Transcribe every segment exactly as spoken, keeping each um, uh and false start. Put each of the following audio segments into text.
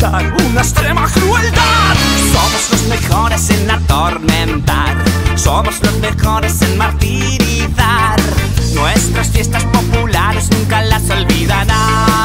soportar una extrema crueldad. Somos los mejores en atormentar, somos los mejores en martirizar. Nuestras fiestas populares nunca las olvidarán.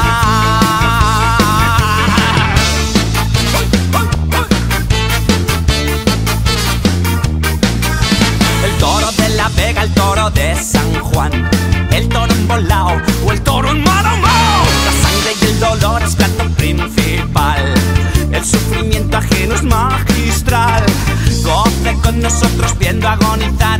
El toro de la Vega, el toro de San Juan, el toro embolao o el toro en Maramao. La sangre y el dolor es plato principal, el sufrimiento ajeno es magistral. Goce con nosotros viendo agonizar